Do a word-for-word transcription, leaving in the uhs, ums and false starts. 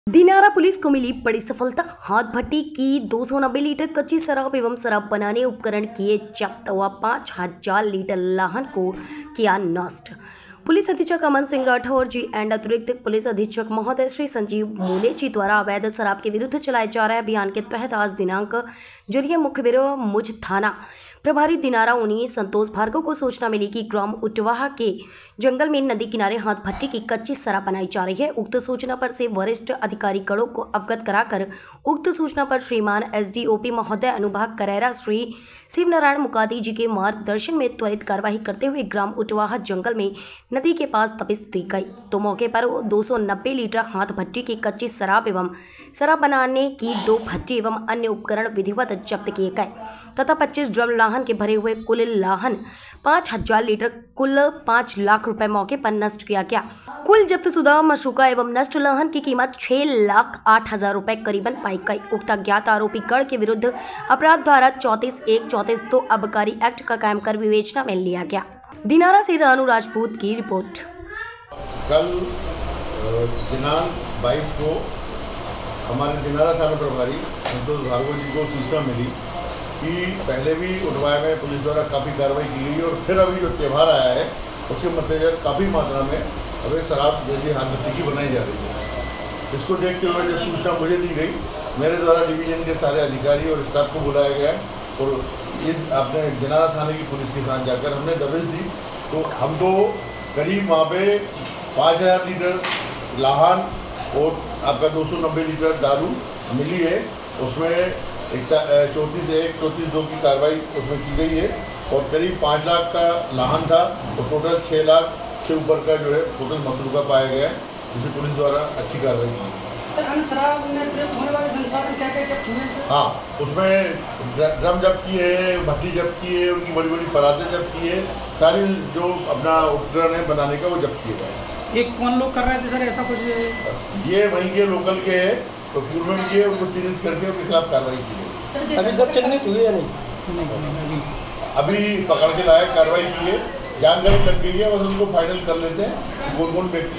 Dinara police को मिली बड़ी सफलता। हाथ भट्टी की दो सौ नब्बे लीटर कच्ची शराब एवं शराब बनाने उपकरण किए जब्त व पाँच हजार लीटर लाहन को किया नष्ट। पुलिस अधीक्षक अमन सिंह राठौर जी एंड अतिरिक्त पुलिस अधीक्षक महोदय श्री संजीव मूले जी द्वारा अवैध शराब के विरुद्ध चलाए जा रहे अभियान के तहत आज दिनांक जरिए मुखबिर मुझ थाना प्रभारी दिनारा उन्हीं संतोष भार्गव को सूचना मिली कि ग्राम उटवाहा के जंगल में नदी किनारे हाथ भट्टी की कच्ची शराब बनाई जा रही है। उक्त सूचना पर से वरिष्ठ अधिकारी गणों को अवगत कराकर उक्त सूचना पर श्रीमान एसडीओपी महोदय अनुभाग करेरा श्री शिवनारायण मुकादी जी के मार्गदर्शन में त्वरित कार्यवाही करते हुए ग्राम उटवाहा जंगल में नदी के पास तपिश दी गई तो मौके पर दो सौ नब्बे लीटर हाथ भट्टी की कच्ची शराब एवं शराब बनाने की दो भट्टी एवं अन्य उपकरण विधिवत जब्त किए गए तथा पच्चीस ड्रम लाहन के भरे हुए कुल लाहन पाँच हजार लीटर कुल पाँच लाख रुपए मौके पर नष्ट किया गया। कुल जब्त शुदा मशरूका एवं नष्ट लाहन की कीमत छह लाख आठ हजार रुपए करीबन पाई गई। उक्त अज्ञात आरोपी गण के विरुद्ध अपराध धारा चौंतीस एक चौंतीस दो आबकारी एक्ट का कायम कर विवेचना में लिया गया। दिनारा से रानू राजपूत की रिपोर्ट। कल दिनांक बाईस को हमारे दिनारा थाना प्रभारी संतोष भार्गव जी को सूचना मिली कि पहले भी उटवाया में पुलिस द्वारा काफ़ी कार्रवाई की गई और फिर अभी जो त्यौहार आया है उसके मद्देनजर काफ़ी मात्रा में अभी शराब जैसी हाथ भट्टी की बनाई जा रही है। इसको देखते हुए जब सूचना मुझे दी गई, मेरे द्वारा डिवीजन के सारे अधिकारी और स्टाफ को बुलाया गया और इस अपने दिनारा थाने की पुलिस के साथ जाकर हमने दबिश दी तो हमको करीब वहाँ पे पाँच हजार लीटर लाहन और आपका दो सौ नब्बे लीटर दारू मिली है। उसमें एक चौंतीस एक चौंतीस दो की कार्रवाई उसमें की गई है और करीब पाँच लाख का लाहन था और टोटल छः लाख से ऊपर का जो है टोटल मसरूका पाया गया है, जिसे पुलिस द्वारा अच्छी कार्रवाई की सर। शराब में प्रयुक्त होने वाले संसाधन क्या क्या जब्त हुए सर? हाँ, उसमें ड्रम जब्त किए हैं, भट्टी जब्त की है, उनकी बड़ी बड़ी परातें जब्त की है, सारी जो अपना उपकरण है बनाने का वो जब्त किए गए। एक कौन लोग कर रहे थे सर ऐसा कुछ? ये वहीं के लोकल के है तो पूर्व में ये उनको चिन्हित करके उनके खिलाफ कार्रवाई की गई। अभी सर चिन्हित हुई है नहीं? अभी पकड़ के लायक कार्रवाई की है, जानकारी लग गई है, बस उनको फाइनल कर लेते हैं कौन कौन व्यक्ति